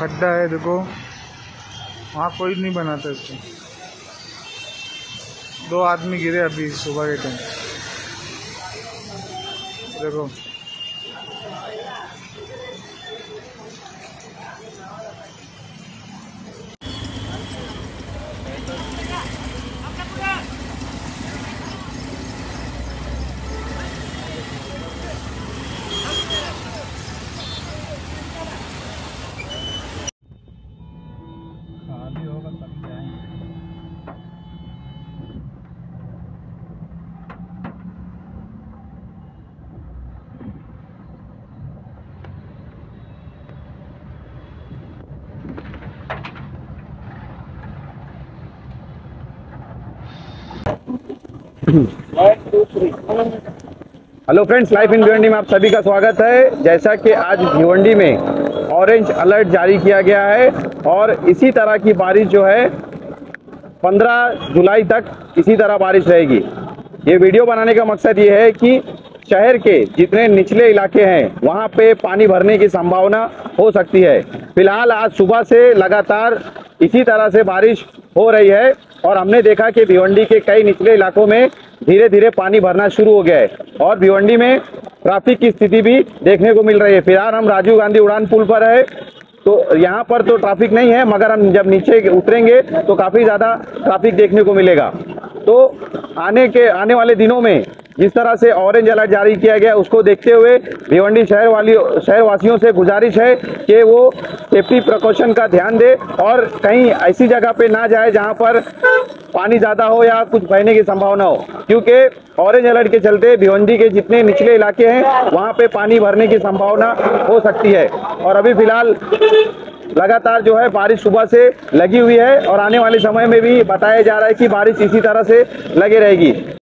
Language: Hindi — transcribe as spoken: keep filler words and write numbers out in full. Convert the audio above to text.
खड्डा है, देखो वहाँ कोई नहीं बनाता इसको। दो आदमी गिरे अभी सुबह के टाइम, देखो। खाली होगा तब जाएंगे। Hello friends, life in Bhiwandi में आप सभी का स्वागत है। जैसा कि आज भिवंडी में ऑरेंज अलर्ट जारी किया गया है और इसी तरह की बारिश जो है पंद्रह जुलाई तक इसी तरह बारिश रहेगी। ये वीडियो बनाने का मकसद ये है कि शहर के जितने निचले इलाके हैं वहाँ पे पानी भरने की संभावना हो सकती है। फिलहाल आज सुबह से लगातार इसी तरह से बारिश हो रही है और हमने देखा कि भिवंडी के कई निचले इलाकों में धीरे धीरे पानी भरना शुरू हो गया है और भिवंडी में ट्रैफिक की स्थिति भी देखने को मिल रही है। फिलहाल हम राजीव गांधी उड़ान पुल पर है, तो यहाँ पर तो ट्रैफिक नहीं है, मगर हम जब नीचे उतरेंगे तो काफ़ी ज़्यादा ट्रैफिक देखने को मिलेगा। तो आने के आने वाले दिनों में जिस तरह से ऑरेंज अलर्ट जारी किया गया उसको देखते हुए भिवंडी शहर वाली शहर वासियों से गुजारिश है कि वो सेफ्टी प्रिकॉशन का ध्यान दे और कहीं ऐसी जगह पे ना जाए जहां पर पानी ज़्यादा हो या कुछ बहने की संभावना हो, क्योंकि ऑरेंज अलर्ट के चलते भिवंडी के जितने निचले इलाके हैं वहाँ पे पानी भरने की संभावना हो सकती है। और अभी फिलहाल लगातार जो है बारिश सुबह से लगी हुई है और आने वाले समय में भी बताया जा रहा है कि बारिश इसी तरह से लगे रहेगी।